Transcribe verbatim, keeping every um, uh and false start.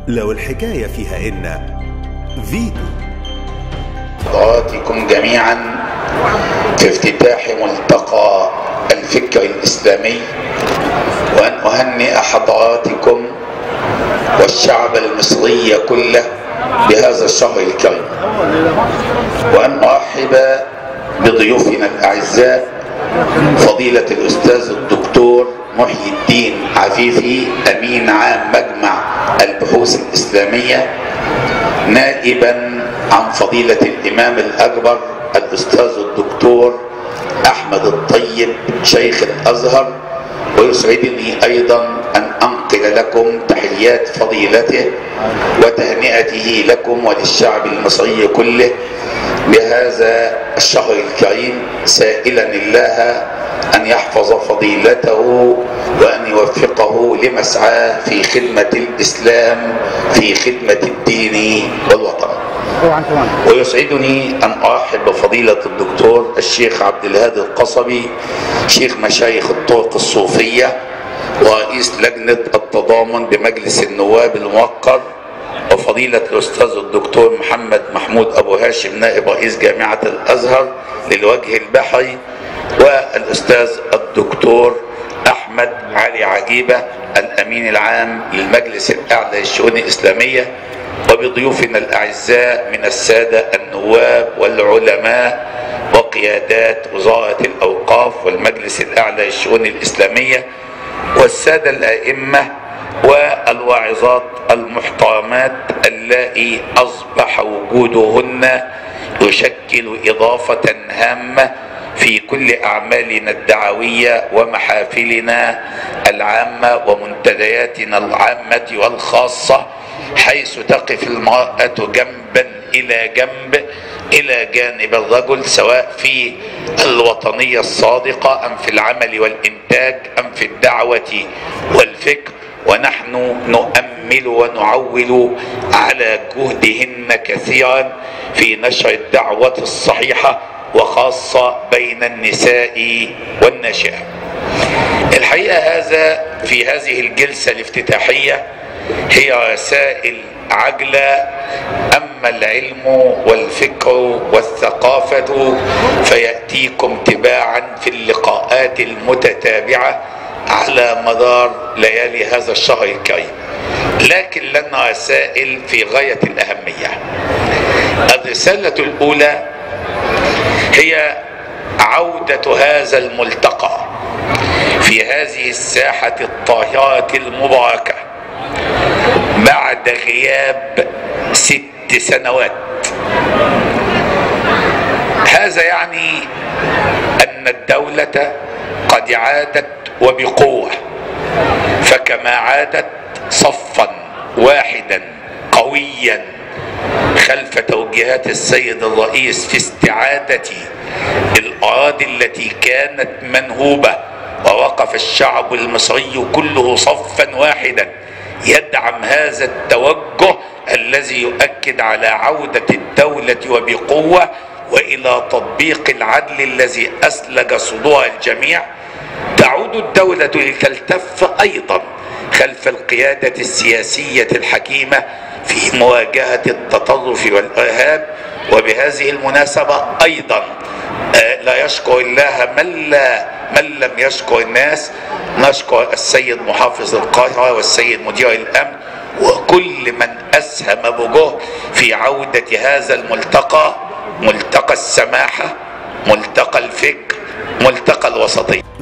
لو الحكاية فيها إن فيتو. حضراتكم جميعا في افتتاح ملتقى الفكر الإسلامي، وأن أهنئ حضراتكم والشعب المصري كله بهذا الشهر الكريم، وأن أرحب بضيوفنا الأعزاء فضيلة الأستاذ الدكتور محي الدين عفيفي، أمين عام مجمع البحوث الإسلامية، نائبا عن فضيلة الإمام الأكبر الأستاذ الدكتور أحمد الطيب شيخ الأزهر. ويسعدني أيضا أن أنقل لكم تحيات فضيلته وتهنئته لكم وللشعب المصري كله بهذا الشهر الكريم، سائلا الله أن يحفظ فضيلته وأن يوفقه لمسعاه في خدمة الإسلام، في خدمة الدين والوطن. ويسعدني أن أرحب بفضيلة الدكتور الشيخ عبد الهادي القصبي، شيخ مشايخ الطرق الصوفية ورئيس لجنة التضامن بمجلس النواب الموقر، وفضيلة الأستاذ الدكتور محمد محمود أبو هاشم نائب رئيس جامعة الأزهر للوجه البحري، والأستاذ الدكتور أحمد علي عجيبة الأمين العام للمجلس الأعلى للشؤون الإسلامية، وبضيوفنا الأعزاء من السادة النواب والعلماء وقيادات وزارة الأوقاف والمجلس الأعلى للشؤون الإسلامية، والسادة الأئمة والواعظات المحترمات اللائي أصبح وجودهن يشكل إضافة هامة في كل أعمالنا الدعوية ومحافلنا العامة ومنتدياتنا العامة والخاصة، حيث تقف المرأة جنبا إلى جنب إلى جانب الرجل، سواء في الوطنية الصادقة أم في العمل والإنتاج أم في الدعوة والفكر. ونحن نؤمل ونعول على جهدهن كثيرا في نشر الدعوة الصحيحة، وخاصة بين النساء والناشئات. الحقيقة هذا في هذه الجلسة الافتتاحية هي رسائل عجلة، أما العلم والفكر والثقافة فيأتيكم تباعا في اللقاءات المتتابعة على مدار ليالي هذا الشهر الكريم، لكن لنا رسائل في غاية الأهمية. الرسالة الأولى هي عودة هذا الملتقى في هذه الساحة الطاهرة المباركة بعد غياب ست سنوات. هذا يعني أن الدولة قد عادت وبقوة، فكما عادت صفا واحدا قويا خلف توجيهات السيد الرئيس في استعادة الأراضي التي كانت منهوبة، ووقف الشعب المصري كله صفا واحدا يدعم هذا التوجه الذي يؤكد على عودة الدولة وبقوة وإلى تطبيق العدل الذي أسلج صدور الجميع. تعود الدولة لتلتف أيضا خلف القيادة السياسية الحكيمة في مواجهة التطرف والإرهاب. وبهذه المناسبة أيضا لا يشكر الله من, لا من لم يشكر الناس، نشكر السيد محافظ القاهرة والسيد مدير الأمن وكل من أسهم بجهد في عودة هذا الملتقى، ملتقى السماحة، ملتقى الفكر، ملتقى الوسطية.